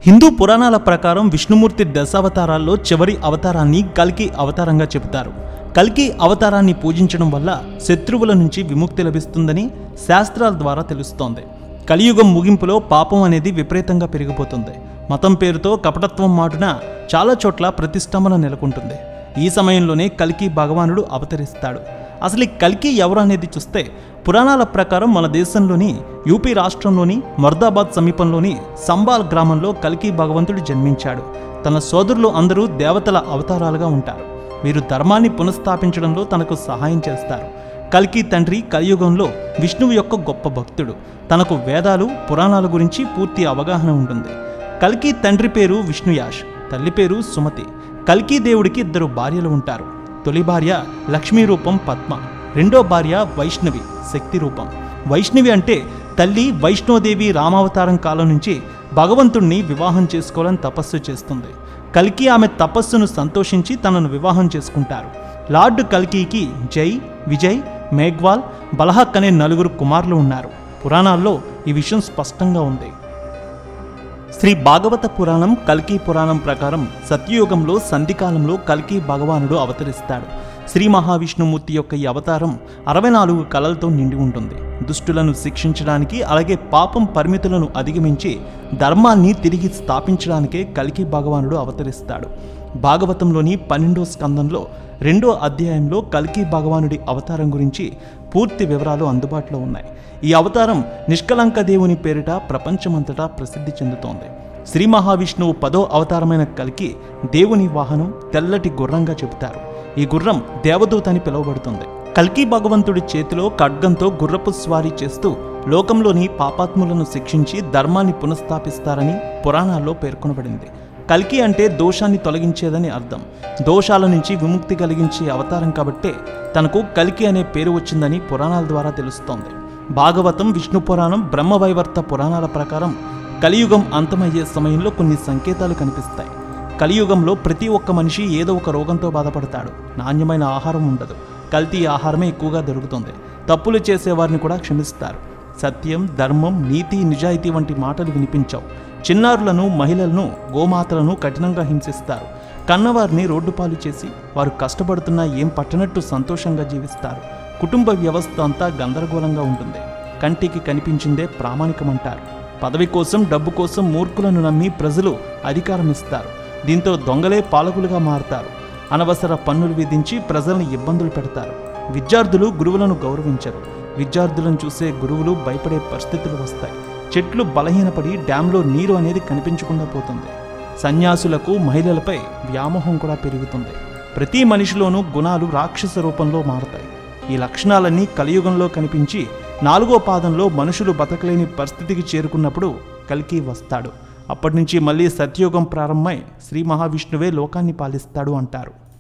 హిందూ పురాణాల ప్రకారం విష్ణుమూర్తి దశావతారాల్లో చివరి అవతారాన్ని కల్కి అవతారంగా చెబుతారు. కల్కి అవతారాన్ని పూజించడం వల్ల శత్రువుల నుంచి విముక్తి లభిస్తుందని శాస్త్రాల ద్వారా తెలుస్తోంది. కలియుగం ముగింపులో పాపం అనేది విపరీతంగా పెరిగిపోతుంది. మతం పేరుతో కపటత్వం మాటున చాలా చోట్ల ప్రతిష్టంభన నెలకొంటుంది. ఈ సమయంలోనే కల్కి భగవానుడు అవతరిస్తాడు. అసలు ఈ కల్కి ఎవరు అనేది చూస్తే పురాణాల ప్రకారం మన దేశంలోని యూపీ రాష్ట్రంలోని మొర్దాబాద్ సమీపంలోని సంబాల్ గ్రామంలో కల్కి భగవంతుడు జన్మించాడు. తన సోదరులు అందరూ దేవతల అవతారాలుగా ఉంటారు. వీరు ధర్మాన్ని పునఃస్థాపించడంలో తనకు సహాయం చేస్తారు. కల్కి తండ్రి కలియుగంలో విష్ణువు యొక్క గొప్ప భక్తుడు. తనకు వేదాలు పురాణాల గురించి పూర్తి అవగాహన ఉంటుంది. కల్కి తండ్రి పేరు విష్ణుయాష్, తల్లి పేరు సుమతి. కల్కి దేవుడికి 2 భార్యలు ఉంటారు. తొలి భార్య లక్ష్మీ రూపం పద్మ, రెండో భార్య వైష్ణవి శక్తి రూపం. వైష్ణవి అంటే తల్లి వైష్ణోదేవి రామావతారం కాలం నుంచి భగవంతుణ్ణి వివాహం చేసుకోవాలని తపస్సు చేస్తుంది. కల్కి ఆమె తపస్సును సంతోషించి తనను వివాహం చేసుకుంటారు. లార్డ్ కల్కికి జై, విజయ్, మేఘ్వాల్, బలహక్ అనే 4 కుమారులు ఉన్నారు. పురాణాల్లో ఈ విషయం స్పష్టంగా ఉంది. శ్రీ భాగవత పురాణం కల్కి పురాణం ప్రకారం సత్యయుగంలో సంధికాలంలో కల్కి భగవానుడు అవతరిస్తాడు. శ్రీ మహావిష్ణుమూర్తి యొక్క ఈ అవతారం 64 కళలతో నిండి ఉంటుంది. దుష్టులను శిక్షించడానికి, అలాగే పాపం పరిమితులను అధిగమించి ధర్మాన్ని తిరిగి స్థాపించడానికే కల్కి భగవానుడు అవతరిస్తాడు. భాగవతంలోని 12వ స్కందంలో 2వ అధ్యాయంలో కల్కి భగవానుడి అవతారం గురించి పూర్తి వివరాలు అందుబాటులో ఉన్నాయి. ఈ అవతారం నిష్కలంక దేవుని పేరిట ప్రపంచమంతటా ప్రసిద్ధి చెందుతోంది. శ్రీ మహావిష్ణువు 10వ అవతారమైన కల్కి దేవుని వాహనం తెల్లటి గుర్రంగా చెబుతారు. ఈ గుర్రం దేవదూత అని పిలువబడుతుంది. కల్కి భగవంతుడి చేతిలో ఖడ్గంతో గుర్రపు స్వారీ చేస్తూ లోకంలోని పాపాత్ములను శిక్షించి ధర్మాన్ని పునఃస్థాపిస్తారని పురాణాల్లో పేర్కొనబడింది. కల్కి అంటే దోషాన్ని తొలగించేదని అర్థం. దోషాల నుంచి విముక్తి కలిగించే అవతారం కాబట్టే తనకు కల్కి అనే పేరు వచ్చిందని పురాణాల ద్వారా తెలుస్తోంది. భాగవతం, విష్ణు పురాణం, బ్రహ్మవైవర్త పురాణాల ప్రకారం కలియుగం అంతమయ్యే సమయంలో కొన్ని సంకేతాలు కనిపిస్తాయి. కలియుగంలో ప్రతి ఒక్క మనిషి ఏదో ఒక రోగంతో బాధపడతాడు. నాణ్యమైన ఆహారం ఉండదు. కల్తీ ఆహారమే ఎక్కువగా దొరుకుతుంది. తప్పులు చేసేవారిని కూడా క్షమిస్తారు. సత్యం, ధర్మం, నీతి, నిజాయితీ వంటి మాటలు వినిపించవు. చిన్నారులను, మహిళలను, గోమాతలను కఠినంగా హింసిస్తారు. కన్నవారిని రోడ్డుపాలు చేసి వారు కష్టపడుతున్నా ఏం పట్టనట్టు సంతోషంగా జీవిస్తారు. కుటుంబ వ్యవస్థ అంతా గందరగోళంగా ఉంటుంది. కంటికి కనిపించిందే ప్రామాణికమంటారు. పదవి కోసం, డబ్బు కోసం మూర్ఖులను నమ్మి ప్రజలు అధికారం ఇస్తారు. దీంతో దొంగలే పాలకులుగా మారుతారు. అనవసర పన్నులు విధించి ప్రజలను ఇబ్బందులు పెడతారు. విద్యార్థులు గురువులను గౌరవించరు. విద్యార్థులను చూసే గురువులు భయపడే పరిస్థితులు వస్తాయి. చెట్లు బలహీనపడి డ్యాంలో నీరు అనేది కనిపించకుండా పోతుంది. సన్యాసులకు, మహిళలపై వ్యామోహం కూడా పెరుగుతుంది. ప్రతి మనిషిలోనూ గుణాలు రాక్షస రూపంలో మారతాయి. ఈ లక్షణాలన్నీ కలియుగంలో కనిపించి 4వ పాదంలో మనుషులు బతకలేని పరిస్థితికి చేరుకున్నప్పుడు కల్కి వస్తాడు. అప్పటి నుంచి మళ్ళీ సత్యయుగం ప్రారంభమై శ్రీ మహావిష్ణువే లోకాన్ని పాలిస్తాడు అంటారు.